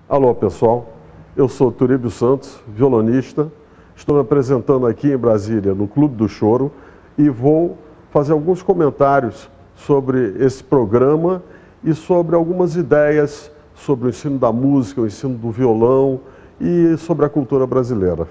Alô, pessoal. Eu sou Turíbio Santos, violonista. Estou me apresentando aqui em Brasília, no Clube do Choro, e vou fazer alguns comentários sobre esse programa e sobre algumas ideias sobre o ensino da música, o ensino do violão e sobre a cultura brasileira.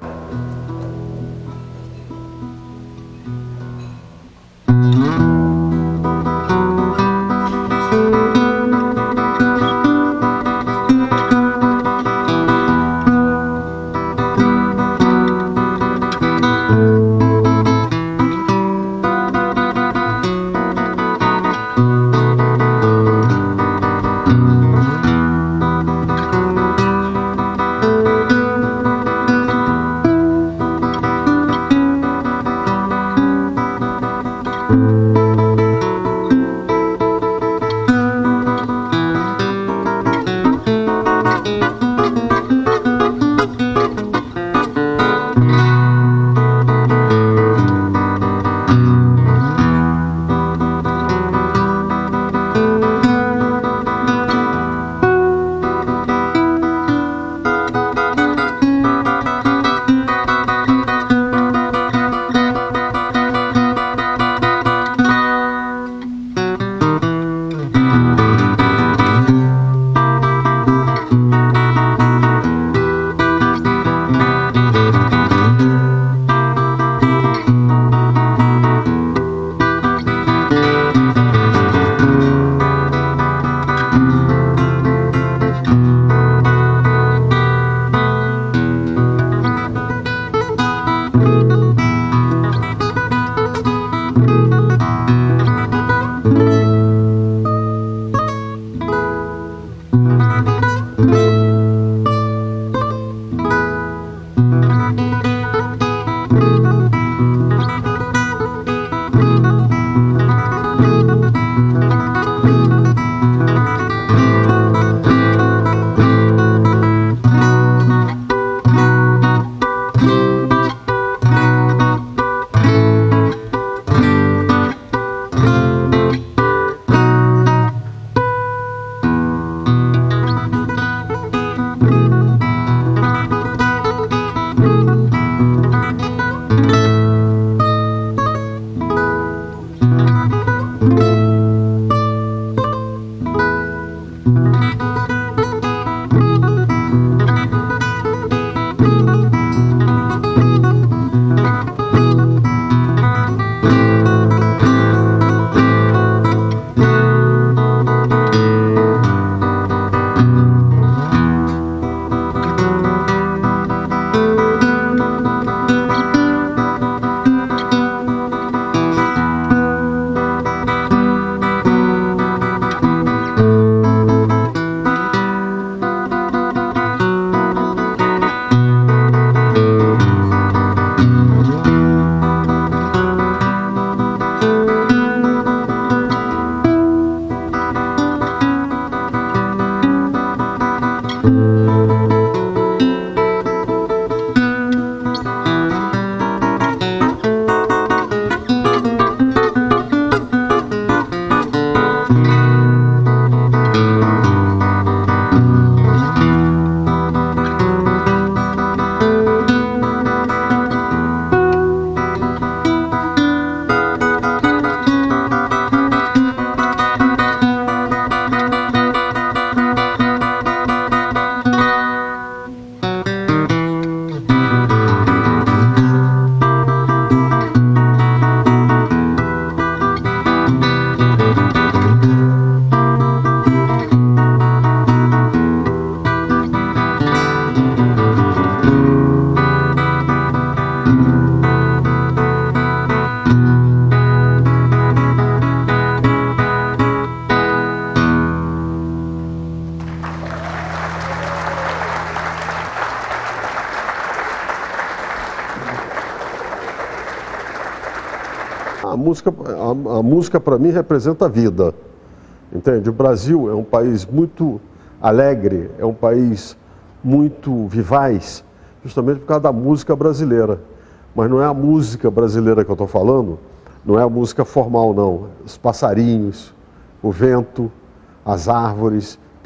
A música para mim representa a vida, entende? O Brasil é um país muito alegre, é um país muito vivaz, justamente por causa da música brasileira. Mas não é a música brasileira que eu estou falando, não é a música formal não. Os passarinhos, o vento, as árvores,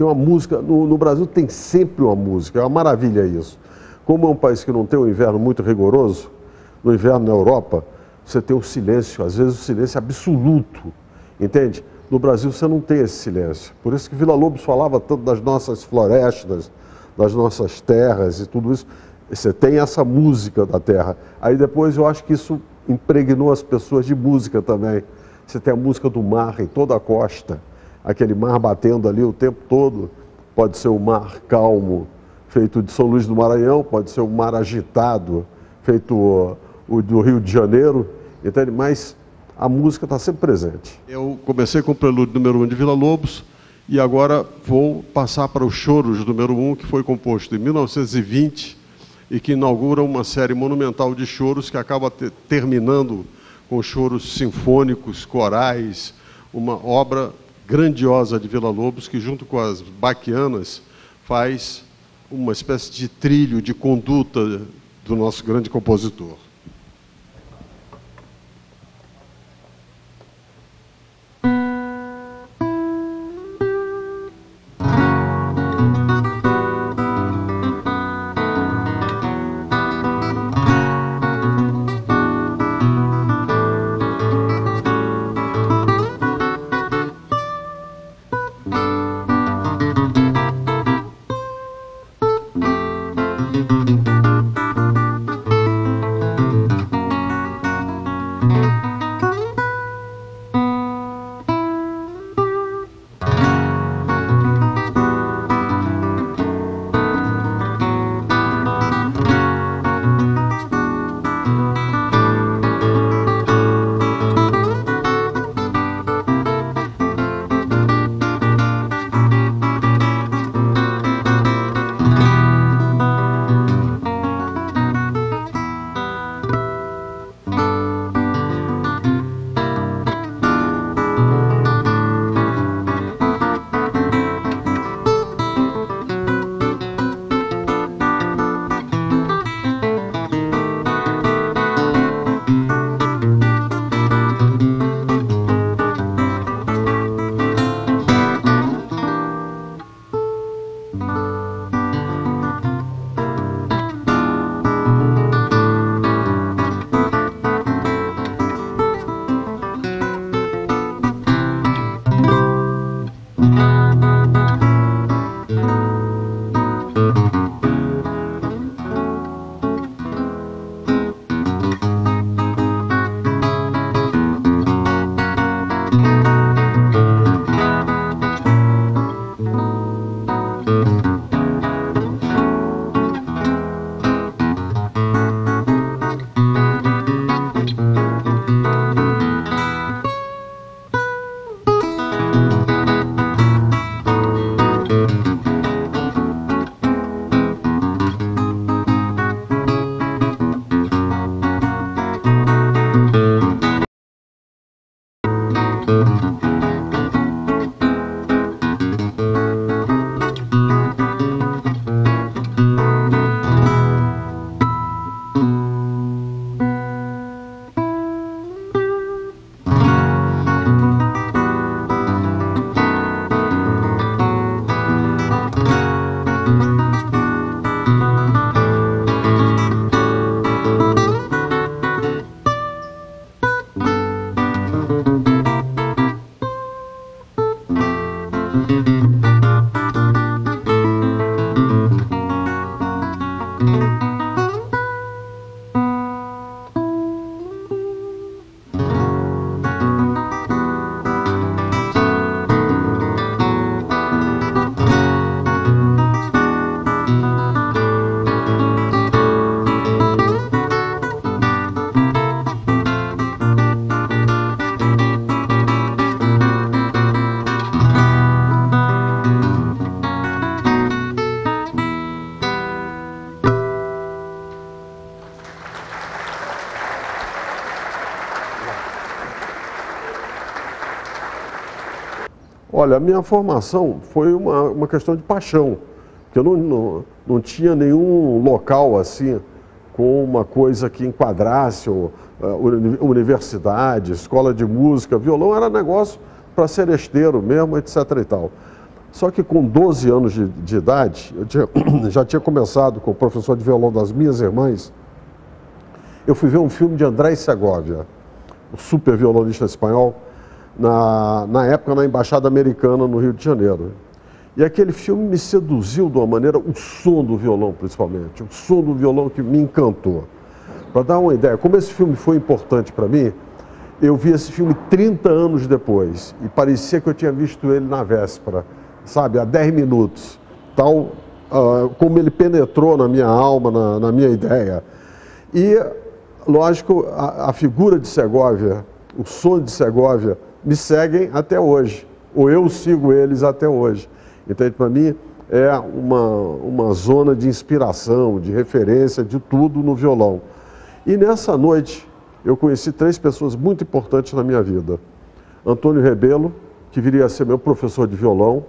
tem uma música, no Brasil tem sempre uma música, é uma maravilha isso. Como é um país que não tem um inverno muito rigoroso, no inverno na Europa, você tem um silêncio, às vezes um silêncio absoluto, entende? No Brasil você não tem esse silêncio. Por isso que Villa-Lobos falava tanto das nossas florestas, das nossas terras e tudo isso. Você tem essa música da terra. Aí depois eu acho que isso impregnou as pessoas de música também. Você tem a música do mar em toda a costa, aquele mar batendo ali o tempo todo. Pode ser um mar calmo, feito de São Luís do Maranhão, pode ser um mar agitado, feito o do Rio de Janeiro, entende? Mas a música está sempre presente. Eu comecei com o Prelúdio número 1 de Villa-Lobos e agora vou passar para o Choros número 1, que foi composto em 1920 e que inaugura uma série monumental de choros que acaba terminando com choros sinfônicos, corais, uma obra grandiosa de Villa-Lobos que, junto com as baquianas, faz uma espécie de trilho, de conduta do nosso grande compositor. Olha, a minha formação foi uma questão de paixão, porque eu não tinha nenhum local assim, com uma coisa que enquadrasse, universidade, escola de música, violão era negócio para seresteiro mesmo, etc. e tal. Só que com 12 anos de idade, já tinha começado com o professor de violão das minhas irmãs, eu fui ver um filme de Andrés Segovia, o super violonista espanhol, na época na Embaixada Americana no Rio de Janeiro. E aquele filme me seduziu de uma maneira, o som do violão principalmente, o som do violão que me encantou. Para dar uma ideia, como esse filme foi importante para mim, eu vi esse filme 30 anos depois e parecia que eu tinha visto ele na véspera, sabe, há 10 minutos, tal como ele penetrou na minha alma, na minha ideia. E, lógico, a figura de Segovia, o som de Segovia, me seguem até hoje, ou eu sigo eles até hoje. Então, para mim, é uma zona de inspiração, de referência, de tudo no violão. E nessa noite, eu conheci 3 pessoas muito importantes na minha vida. Antônio Rebelo, que viria a ser meu professor de violão,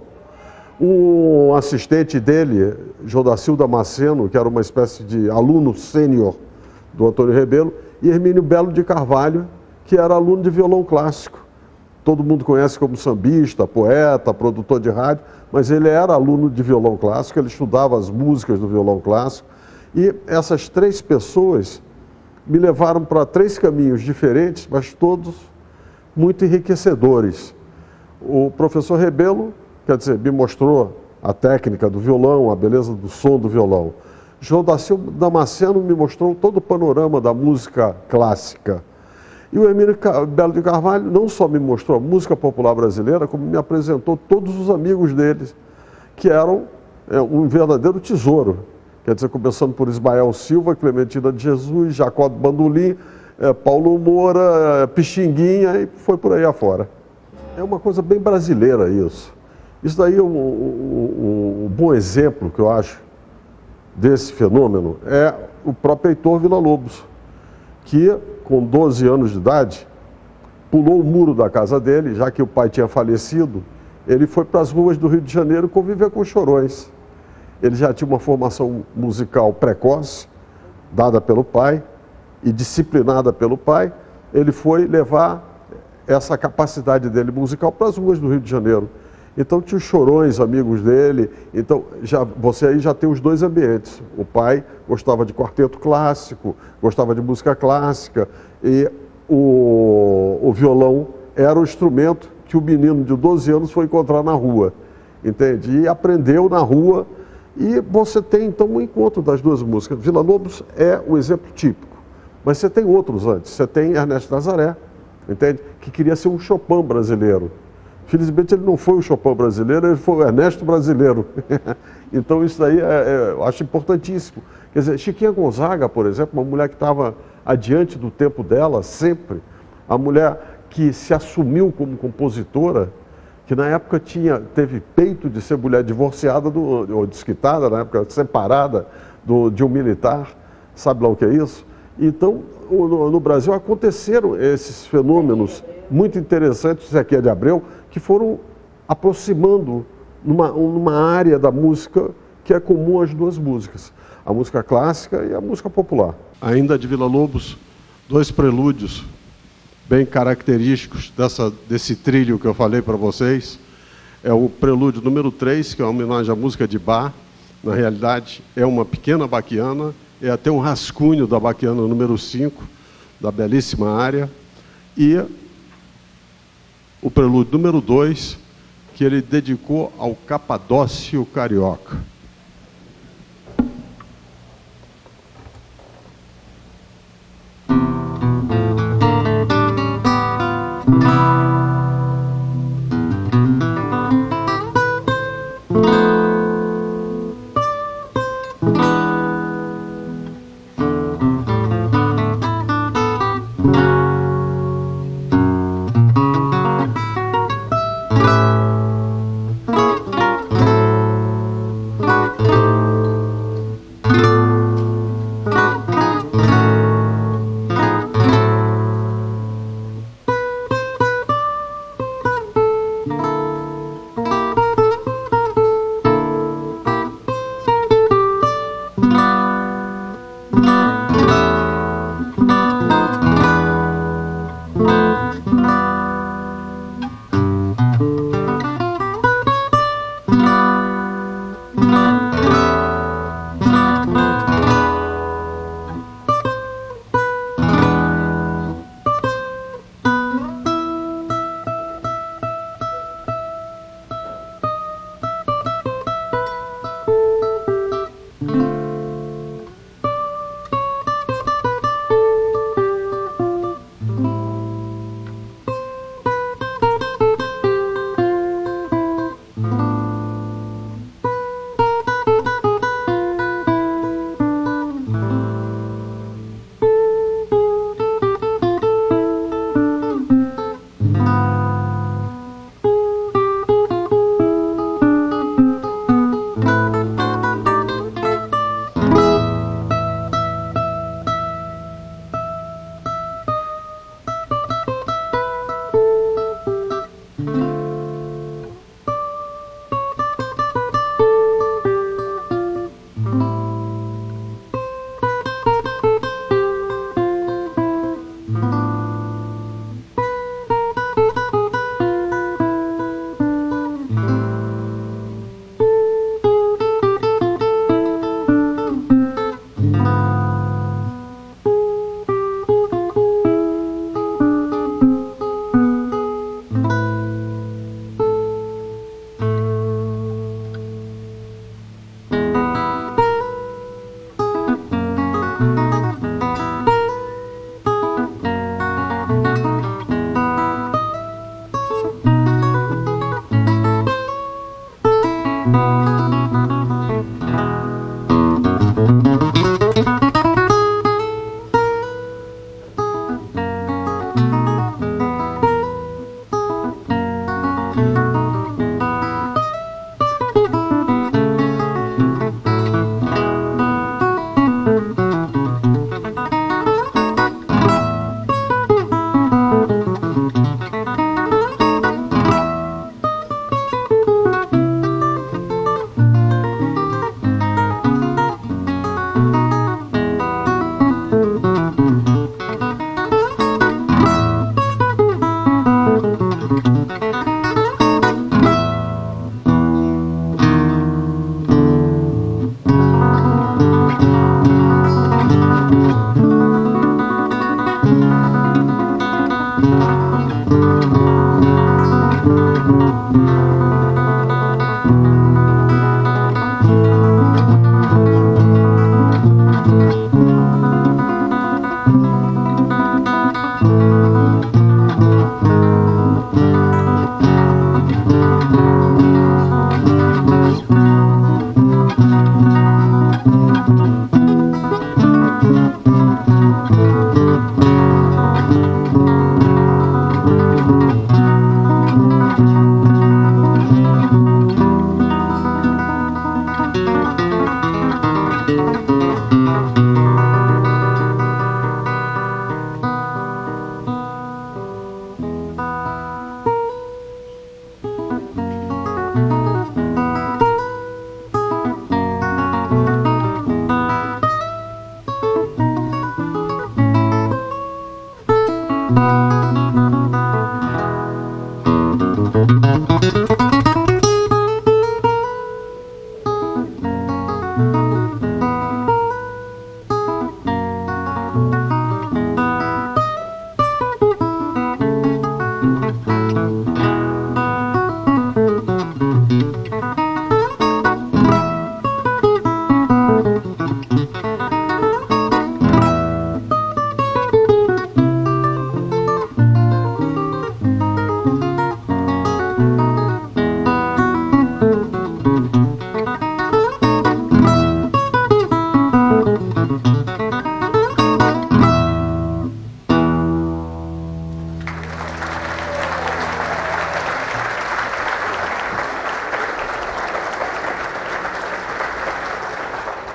um assistente dele, Jodacil Damasceno, que era uma espécie de aluno sênior do Antônio Rebelo, e Hermínio Belo de Carvalho, que era aluno de violão clássico. Todo mundo conhece como sambista, poeta, produtor de rádio, mas ele era aluno de violão clássico, ele estudava as músicas do violão clássico. E essas 3 pessoas me levaram para 3 caminhos diferentes, mas todos muito enriquecedores. O professor Rebelo, quer dizer, me mostrou a técnica do violão, a beleza do som do violão. Jodacil Damasceno me mostrou todo o panorama da música clássica. E o Hermínio Belo de Carvalho não só me mostrou a música popular brasileira, como me apresentou todos os amigos deles, que eram um verdadeiro tesouro. Quer dizer, começando por Ismael Silva, Clementina de Jesus, Jacó do Bandolim, Paulo Moura, Pixinguinha, e foi por aí afora. É uma coisa bem brasileira isso. Isso daí é um bom exemplo que eu acho desse fenômeno é o próprio Heitor Villa-Lobos, que com 12 anos de idade pulou o muro da casa dele, já que o pai tinha falecido, ele foi para as ruas do Rio de Janeiro conviver com os chorões. Ele já tinha uma formação musical precoce, dada pelo pai e disciplinada pelo pai. Ele foi levar essa capacidade dele musical para as ruas do Rio de Janeiro. Então tinha os chorões, amigos dele. Então você aí já tem os 2 ambientes. O pai gostava de quarteto clássico, gostava de música clássica, e o violão era o instrumento que o menino de 12 anos foi encontrar na rua, entende? E aprendeu na rua, e você tem então um encontro das 2 músicas. Villa-Lobos é o exemplo típico, mas você tem outros antes. Você tem Ernesto Nazaré, entende? Que queria ser um Chopin brasileiro. Felizmente ele não foi o Chopin brasileiro, ele foi o Ernesto brasileiro. Então isso daí eu acho importantíssimo. Quer dizer, Chiquinha Gonzaga, por exemplo, uma mulher que estava adiante do tempo dela, sempre. A mulher que se assumiu como compositora, que na época teve peito de ser mulher divorciada, ou desquitada, na época separada de um militar, sabe lá o que é isso? Então, no Brasil aconteceram esses fenômenos muito interessantes, Zequinha de Abreu, que foram aproximando numa área da música que é comum às 2 músicas, a música clássica e a música popular. Ainda de Villa-Lobos, 2 prelúdios bem característicos desse trilho que eu falei para vocês. É o prelúdio número 3, que é uma homenagem à música de Bach. Na realidade, é uma pequena baquiana, é até um rascunho da baquiana número 5, da belíssima área. E o prelúdio número 2, que ele dedicou ao Capadócio Carioca.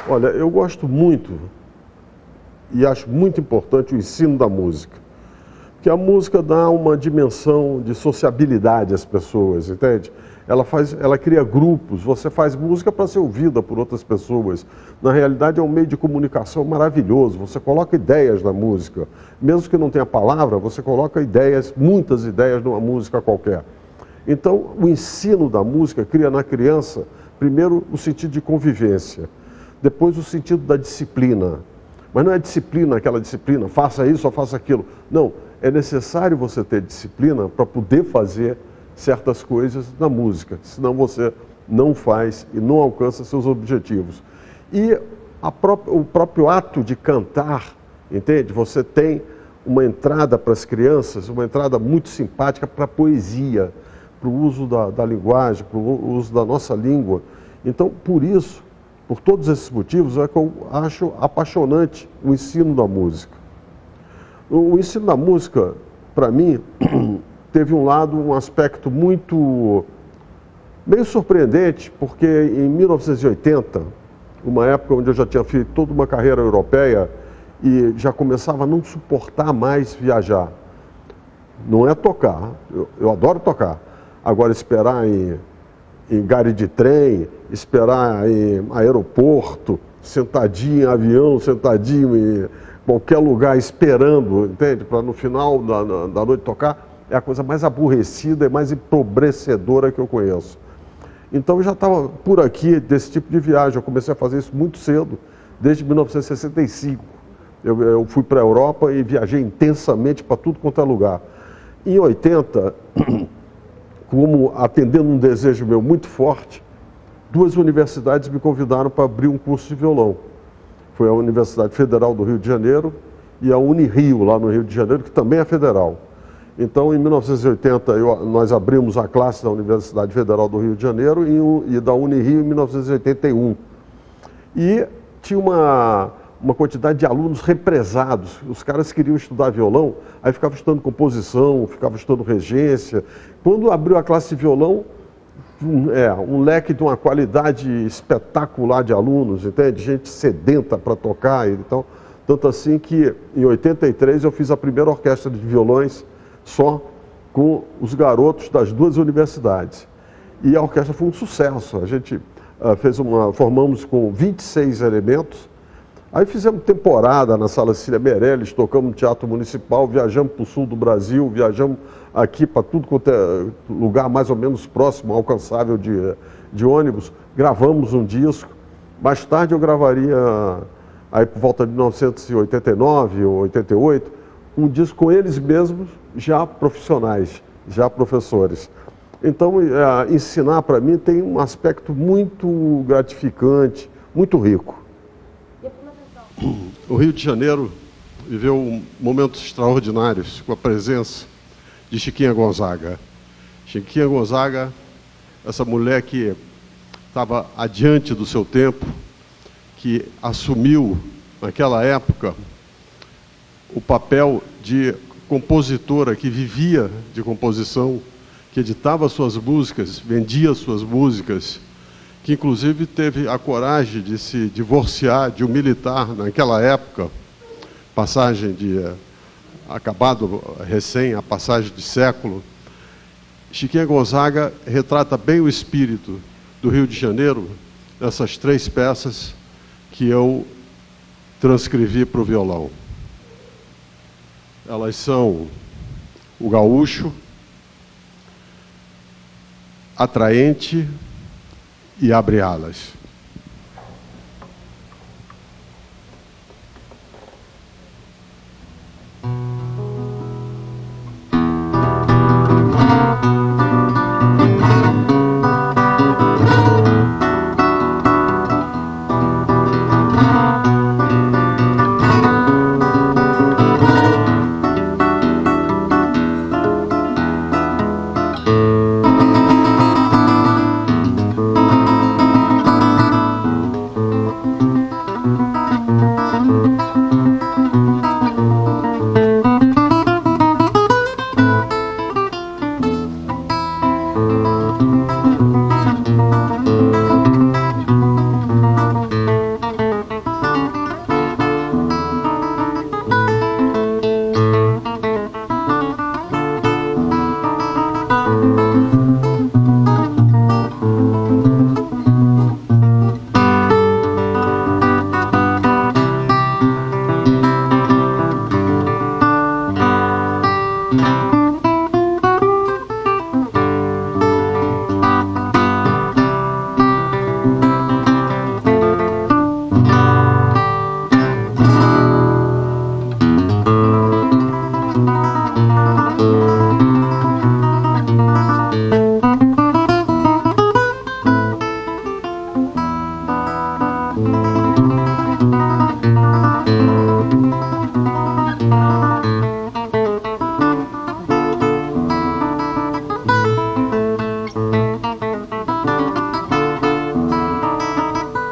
Olha, eu gosto muito e acho muito importante o ensino da música. Porque a música dá uma dimensão de sociabilidade às pessoas, entende? Ela cria grupos, você faz música para ser ouvida por outras pessoas. Na realidade é um meio de comunicação maravilhoso, você coloca ideias na música. Mesmo que não tenha palavra, você coloca ideias, muitas ideias numa música qualquer. Então, o ensino da música cria na criança, primeiro, o sentido de convivência, depois o sentido da disciplina. Mas não é disciplina, aquela disciplina, faça isso ou faça aquilo. Não, é necessário você ter disciplina para poder fazer certas coisas na música, senão você não faz e não alcança seus objetivos. E o próprio ato de cantar, entende? Você tem uma entrada para as crianças, uma entrada muito simpática para a poesia, para o uso da linguagem, para o uso da nossa língua. Então, por isso, por todos esses motivos, é que eu acho apaixonante o ensino da música. O ensino da música, para mim, teve um aspecto meio surpreendente, porque em 1980, uma época onde eu já tinha feito toda uma carreira europeia e já começava a não suportar mais viajar. Não é tocar, eu adoro tocar. Agora, esperar em gare de trem, esperar em aeroporto, sentadinho em avião, sentadinho em qualquer lugar esperando, entende? Para no final da noite tocar, é a coisa mais aborrecida e mais empobrecedora que eu conheço. Então eu já estava por aqui desse tipo de viagem, eu comecei a fazer isso muito cedo, desde 1965. Eu fui para a Europa e viajei intensamente para tudo quanto é lugar. Em 80, como atendendo um desejo meu muito forte, duas universidades me convidaram para abrir um curso de violão. Foi a Universidade Federal do Rio de Janeiro e a Unirio, lá no Rio de Janeiro, que também é federal. Então, em 1980, nós abrimos a classe da Universidade Federal do Rio de Janeiro e da Unirio em 1981. E tinha uma quantidade de alunos represados. Os caras queriam estudar violão, aí ficavam estudando composição, ficavam estudando regência. Quando abriu a classe de violão, um leque de uma qualidade espetacular de alunos, entende? Gente sedenta para tocar. Então, tanto assim que, em 83, eu fiz a primeira orquestra de violões só com os garotos das duas universidades. E a orquestra foi um sucesso. A gente formamos com 26 elementos. Aí fizemos temporada na Sala Cecília Meirelles, tocamos no Teatro Municipal, viajamos para o sul do Brasil, viajamos aqui para tudo quanto é lugar mais ou menos próximo, alcançável de ônibus. Gravamos um disco. Mais tarde eu gravaria, aí por volta de 1989 ou 88, um disco com eles mesmos, já profissionais, já professores. Então, ensinar para mim tem um aspecto muito gratificante, muito rico. O Rio de Janeiro viveu momentos extraordinários com a presença de Chiquinha Gonzaga. Chiquinha Gonzaga, essa mulher que estava adiante do seu tempo, que assumiu, naquela época, o papel de compositora que vivia de composição, que editava suas músicas, vendia suas músicas, que inclusive teve a coragem de se divorciar de um militar naquela época, passagem acabado recém, a passagem de século. Chiquinha Gonzaga retrata bem o espírito do Rio de Janeiro nessas três peças que eu transcrevi para o violão. Elas são o gaúcho, atraente e abre alas.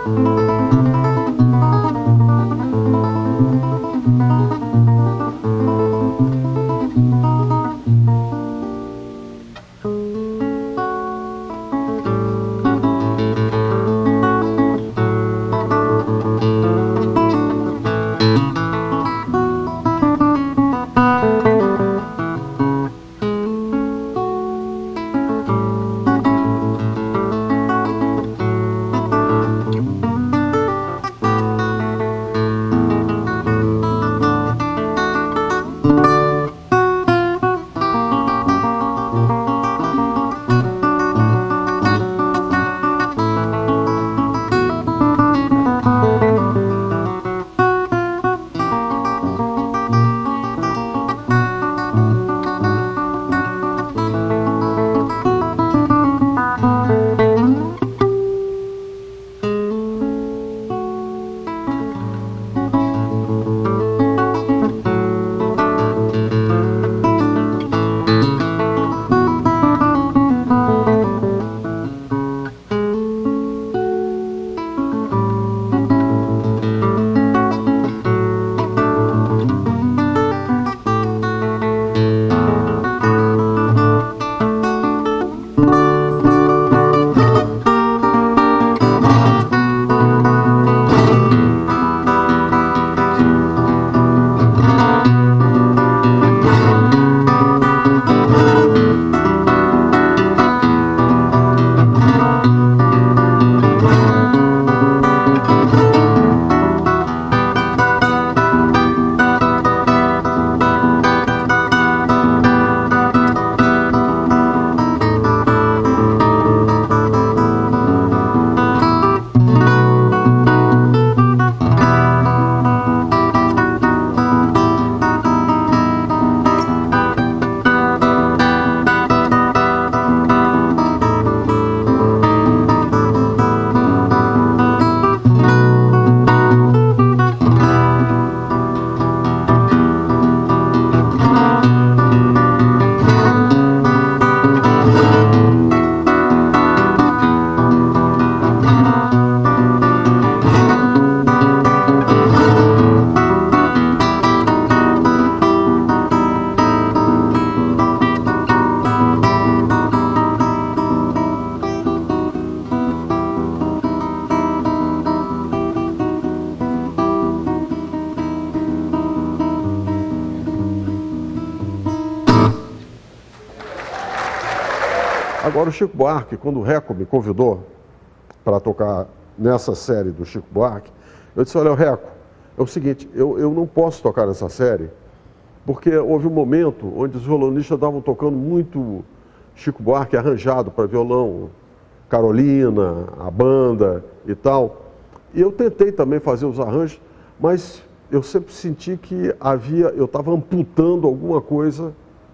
Agora, o Chico Buarque, quando o Reco me convidou para tocar nessa série do Chico Buarque, eu disse, olha, Reco, é o seguinte, eu não posso tocar nessa série, porque houve um momento onde os violonistas estavam tocando muito Chico Buarque arranjado para violão, Carolina, a banda e tal. E eu tentei também fazer os arranjos, mas eu sempre senti que eu estava amputando alguma coisa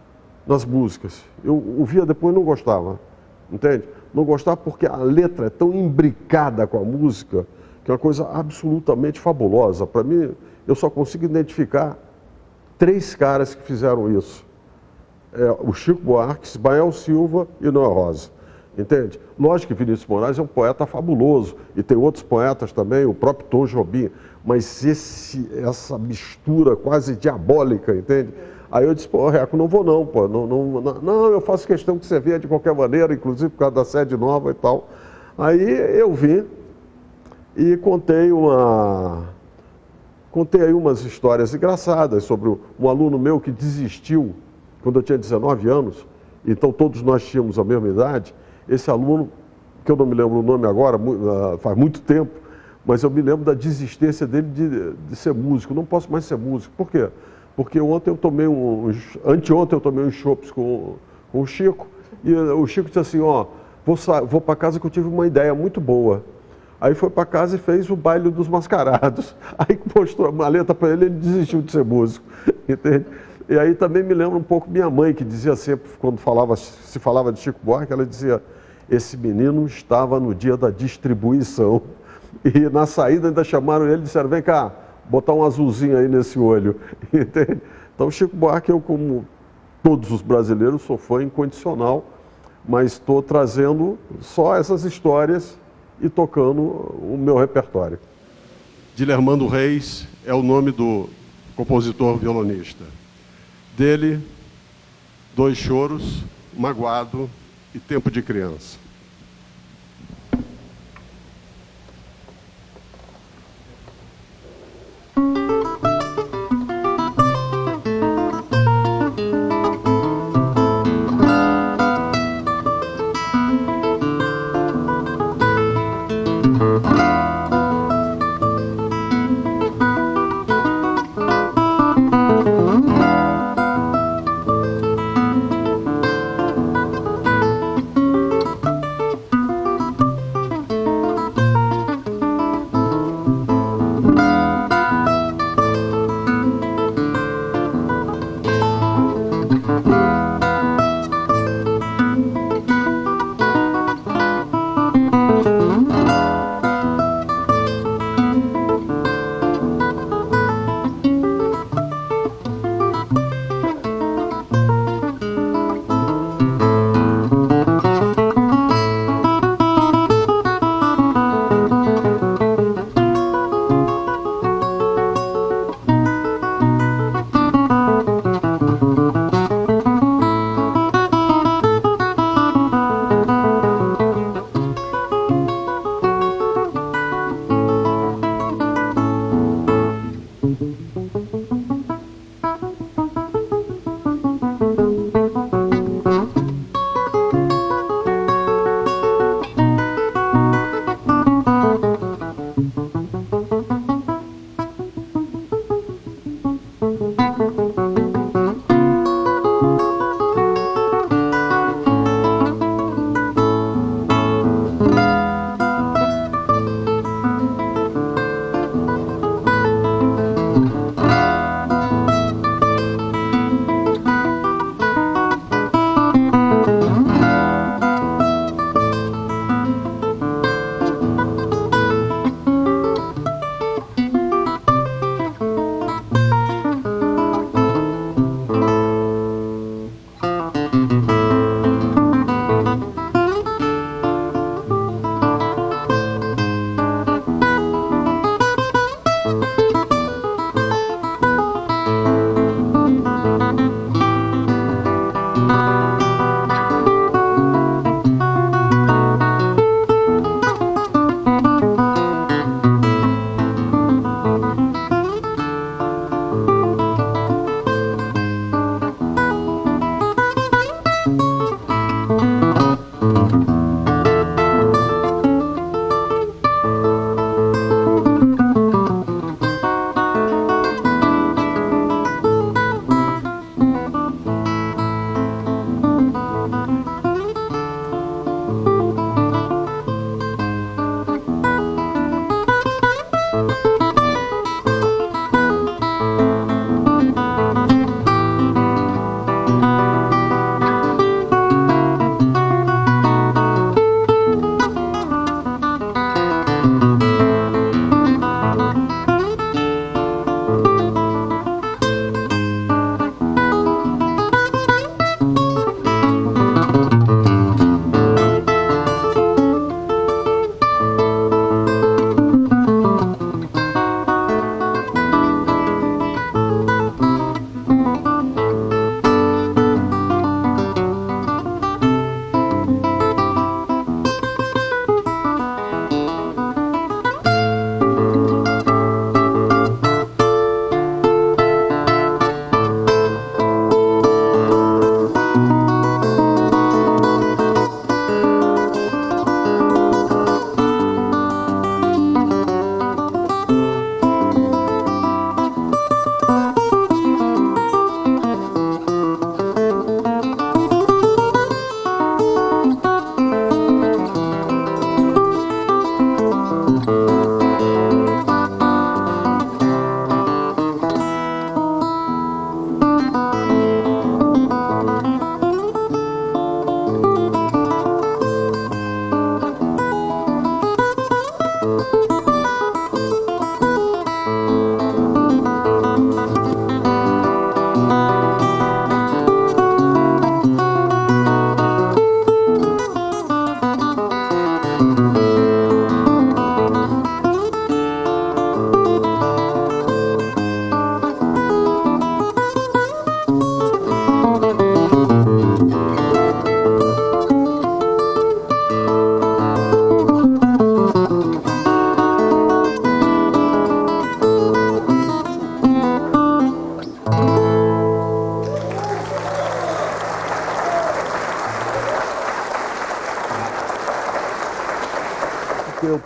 nas músicas. Eu ouvia depois e não gostava, entende? Não gostava porque a letra é tão imbricada com a música, que é uma coisa absolutamente fabulosa. Para mim, eu só consigo identificar 3 caras que fizeram isso. O Chico Buarque, Ismael Silva e Noel Rosa. Entende? Lógico que Vinícius Moraes é um poeta fabuloso, e tem outros poetas também, o próprio Tom Jobim, mas essa mistura quase diabólica, entende? Aí eu disse, pô, Reco, não vou não, pô, não, eu faço questão que você venha de qualquer maneira, inclusive por causa da sede nova e tal. Aí eu vim e contei aí umas histórias engraçadas sobre um aluno meu que desistiu quando eu tinha 19 anos, então todos nós tínhamos a mesma idade. Esse aluno, que eu não me lembro o nome agora, faz muito tempo, mas eu me lembro da desistência dele de ser músico. Não posso mais ser músico. Por quê? Porque anteontem eu tomei uns chopps com o Chico, e o Chico disse assim, ó, vou para casa que eu tive uma ideia muito boa. Aí foi para casa e fez o baile dos mascarados. Aí mostrou a maleta para ele, ele desistiu de ser músico, entende? E aí também me lembra um pouco minha mãe, que dizia sempre, quando se falava de Chico Buarque, ela dizia, esse menino estava no dia da distribuição. E na saída ainda chamaram ele e disseram, vem cá, botar um azulzinho aí nesse olho. Entende? Então, Chico Buarque, eu, como todos os brasileiros, sou fã incondicional, mas estou trazendo só essas histórias e tocando o meu repertório. Dilermando Reis é o nome do compositor violonista. Dele, Dois Choros, Magoado e Tempo de Criança.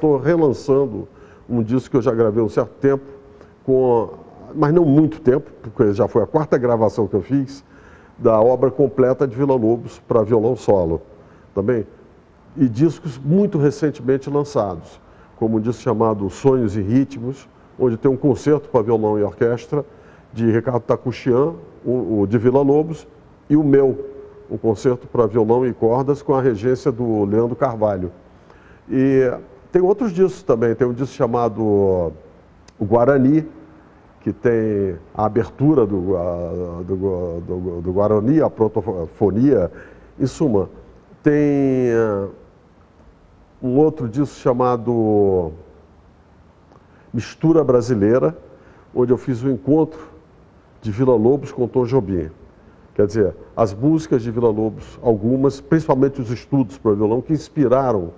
estou relançando um disco que eu já gravei há um certo tempo, mas não muito tempo, porque já foi a 4ª gravação que eu fiz, da obra completa de Villa-Lobos para violão solo também. E discos muito recentemente lançados, como um disco chamado Sonhos e Ritmos, onde tem um concerto para violão e orquestra de Ricardo Takuchian, o de Villa-Lobos, e o meu, um concerto para violão e cordas com a regência do Leandro Carvalho. E tem outros discos também, tem um disco chamado O Guarani, que tem a abertura do Guarani, a protofonia, em suma. Tem um outro disco chamado Mistura Brasileira, onde eu fiz um encontro de Villa-Lobos com Tom Jobim. Quer dizer, as músicas de Villa-Lobos, algumas, principalmente os estudos para violão, que inspiraram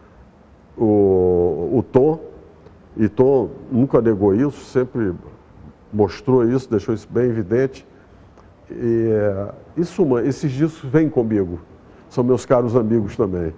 o Tom, e Tom nunca negou isso, sempre mostrou isso, deixou isso bem evidente. E, em suma, esses discos vêm comigo, são meus caros amigos também.